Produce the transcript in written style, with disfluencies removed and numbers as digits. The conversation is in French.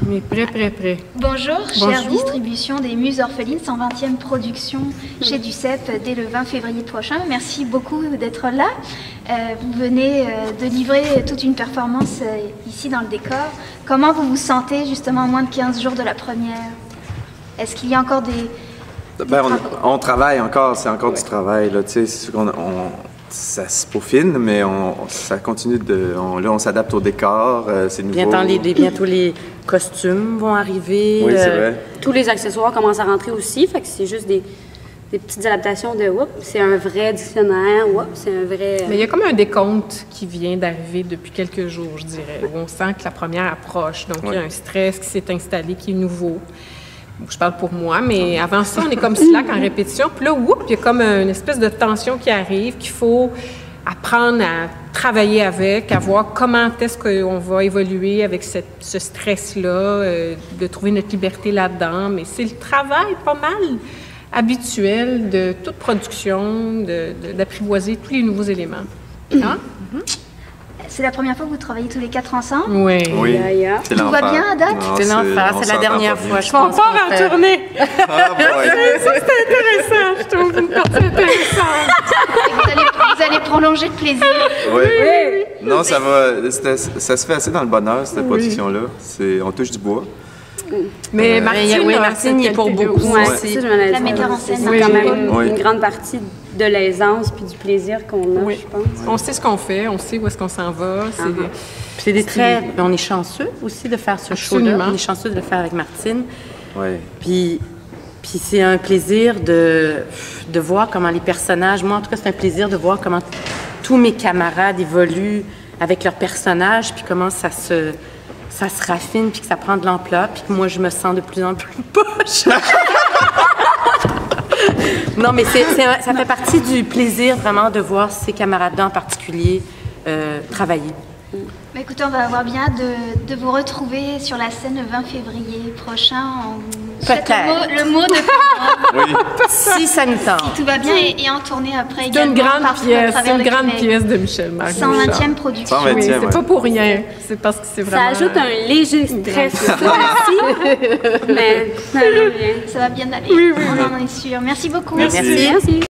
Mais prêt. Bonjour, Bonjour. chère distribution des Muses Orphelines, 120e production chez Duceppe dès le 20 février prochain. Merci beaucoup d'être là. Vous venez de livrer toute une performance ici dans le décor. Comment vous vous sentez justement à moins de 15 jours de la première? Est-ce qu'il y a encore des on travaille encore, c'est encore du travail. Là, c'est sûr qu'on ça se peaufine, mais ça continue on s'adapte au décor, c'est nouveau. Bientôt les costumes vont arriver. Oui, c'est vrai. Tous les accessoires commencent à rentrer aussi, fait que c'est juste des petites adaptations de c'est un vrai dictionnaire, c'est un vrai... Mais il y a comme un décompte qui vient d'arriver depuis quelques jours, je dirais, où on sent que la première approche. Donc, il y a un stress qui s'est installé, qui est nouveau. Je parle pour moi, mais avant ça, on est comme slack en répétition. Puis là, il y a comme une espèce de tension qui arrive qu'il faut apprendre à travailler avec, à voir comment est-ce qu'on va évoluer avec ce stress-là, de trouver notre liberté là-dedans. Mais c'est le travail pas mal habituel de toute production, d'apprivoiser tous les nouveaux éléments. Hein? C'est la première fois que vous travaillez tous les quatre ensemble? Oui. C'est Tout va bien à date? C'est l'enfer, c'est la dernière fois, je pense. On part en tournée! Ah, boy. Ça, c'est intéressant, je trouve, une partie intéressante. Vous allez prolonger le plaisir. Oui. Non, ça va. Ça se fait assez dans le bonheur, cette production-là. On touche du bois. Mais Martine, il est pour beaucoup aussi. La metteur en scène. C'est quand même une grande partie de l'aisance puis du plaisir qu'on a, je pense. On sait ce qu'on fait, on sait où est-ce qu'on s'en va. On est chanceux aussi de faire ce show-là. On est chanceux de le faire avec Martine. Puis c'est un plaisir de voir comment les personnages... Moi, en tout cas, c'est un plaisir de voir comment tous mes camarades évoluent avec leurs personnages, puis comment ça se raffine, puis que ça prend de l'ampleur, puis que moi, je me sens de plus en plus poche. Non, mais ça fait partie du plaisir, vraiment, de voir ces camarades-là en particulier travailler. Bah, écoutez, on va avoir bien de vous retrouver sur la scène le 20 février prochain. Le mot de si ça nous tente. Si tout va bien et en tournée après C'est une également. grande pièce de Michel Marc. 120e production. 120e, Oui, c'est pas pour rien. C'est parce que c'est vraiment... Ça ajoute un léger stress aussi, mais ça va bien. Ça va bien aller. On en est sûr. Merci beaucoup. Merci.